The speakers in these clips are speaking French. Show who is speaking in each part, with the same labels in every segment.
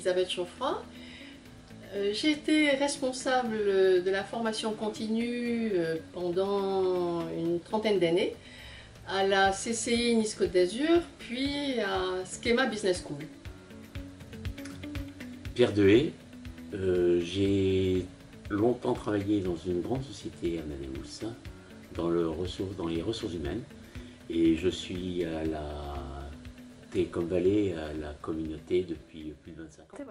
Speaker 1: Elisabeth Geoffroy. J'ai été responsable de la formation continue pendant une trentaine d'années à la CCI Nice-Côte d'Azur, puis à Schema Business School.
Speaker 2: Pierre Dehaye, j'ai longtemtemps travaillé dans une grande société à Nanamous, dans les ressources humaines, et je suis à la Télécom Valley, à la communauté depuis plus de 25 ans.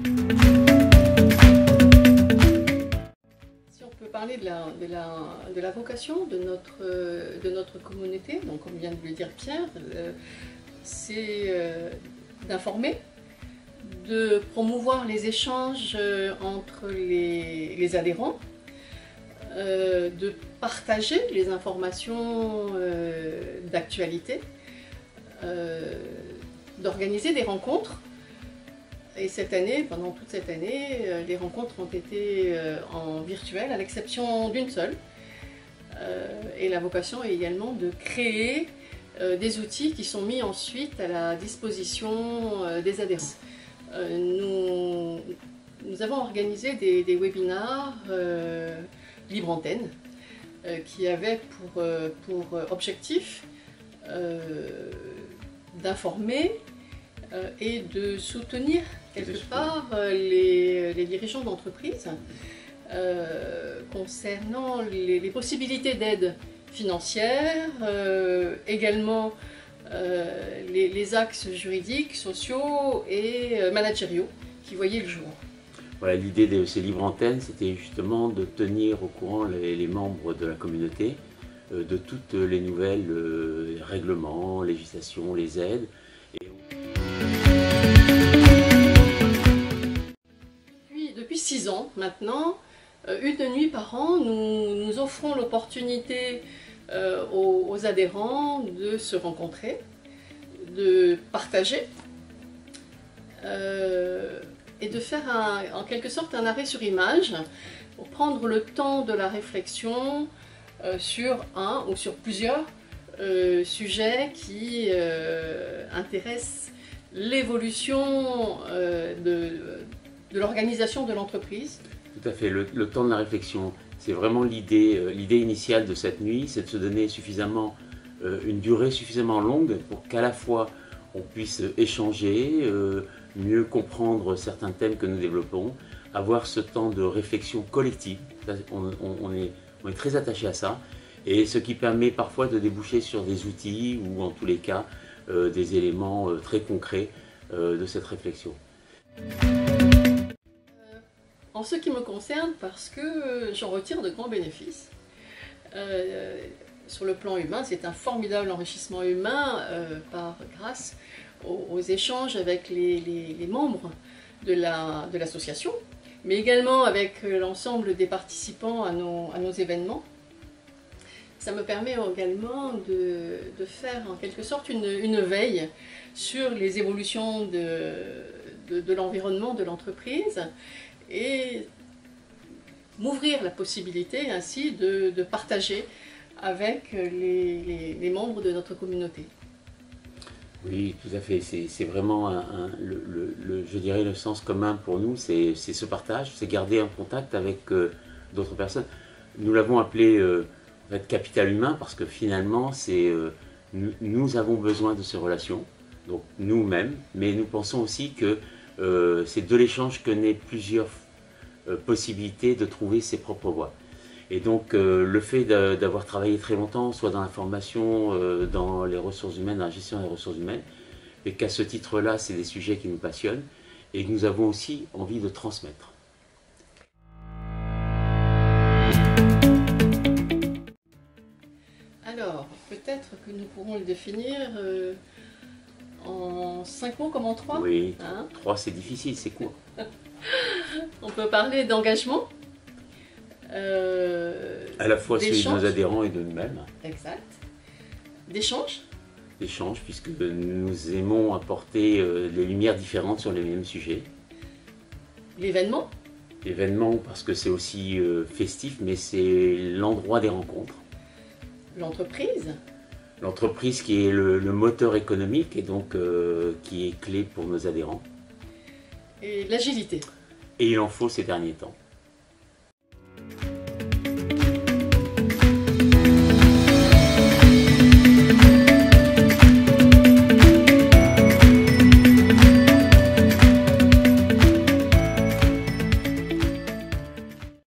Speaker 1: Si on peut parler de la vocation de notre communauté, donc comme vient de le dire Pierre, c'est d'informer, de promouvoir les échanges entre les adhérents, de partager les informations d'actualité, d'organiser des rencontres. Et cette année, pendant toute cette année, les rencontres ont été en virtuel, à l'exception d'une seule. Et la vocation est également de créer des outils qui sont mis ensuite à la disposition des adhérents. Nous avons organisé des webinars libre antenne qui avaient pour objectif d'informer et de soutenir quelque part les dirigeants d'entreprise concernant les possibilités d'aide financière, également les axes juridiques, sociaux et managériaux qui voyaient le jour.
Speaker 2: Voilà, l'idée de ces libres antennes, c'était justement de tenir au courant les membres de la communauté de toutes les nouvelles règlements, législations, les aides.
Speaker 1: Depuis 6 ans maintenant, une nuit par an, nous offrons l'opportunité aux adhérents de se rencontrer, de partager et de faire en quelque sorte un arrêt sur image pour prendre le temps de la réflexion sur un ou sur plusieurs sujets qui intéressent l'évolution de l'organisation de l'entreprise.
Speaker 2: Tout à fait, le temps de la réflexion, c'est vraiment l'idée initiale de cette nuit, c'est de se donner suffisamment, une durée suffisamment longue pour qu'à la fois on puisse échanger, mieux comprendre certains thèmes que nous développons, avoir ce temps de réflexion collective, on est très attaché à ça, et ce qui permet parfois de déboucher sur des outils ou en tous les cas des éléments très concrets de cette réflexion.
Speaker 1: En ce qui me concerne, parce que j'en retire de grands bénéfices. Sur le plan humain, c'est un formidable enrichissement humain grâce aux échanges avec les membres de l'association, mais également avec l'ensemble des participants à nos événements. Ça me permet également de faire en quelque sorte une veille sur les évolutions de l'environnement de l'entreprise et m'ouvrir la possibilité ainsi de partager avec les membres de notre communauté.
Speaker 2: Oui, tout à fait. C'est vraiment, je dirais, le sens commun pour nous, c'est ce partage, c'est garder un contact avec d'autres personnes. Nous l'avons appelé en fait, capital humain parce que finalement, nous avons besoin de ces relations, donc nous-mêmes, mais nous pensons aussi que c'est de l'échange que naît plusieurs possibilités de trouver ses propres voies. Et donc le fait d'avoir travaillé très longtemps, soit dans la formation, dans les ressources humaines, dans la gestion des ressources humaines, et qu'à ce titre-là, c'est des sujets qui nous passionnent et que nous avons aussi envie de transmettre.
Speaker 1: Alors, peut-être que nous pourrons le définir en 5 mots comme en 3.
Speaker 2: Oui, hein? 3 c'est difficile, c'est court.
Speaker 1: On peut parler d'engagement.
Speaker 2: À la fois celui de nos adhérents et de nous-mêmes.
Speaker 1: Exact. D'échange.
Speaker 2: D'échange, puisque nous aimons apporter des lumières différentes sur les mêmes sujets.
Speaker 1: L'événement.
Speaker 2: L'événement, parce que c'est aussi festif, mais c'est l'endroit des rencontres.
Speaker 1: L'entreprise.
Speaker 2: L'entreprise qui est le moteur économique et donc qui est clé pour nos adhérents.
Speaker 1: et l'agilité.
Speaker 2: Et il en faut ces derniers temps.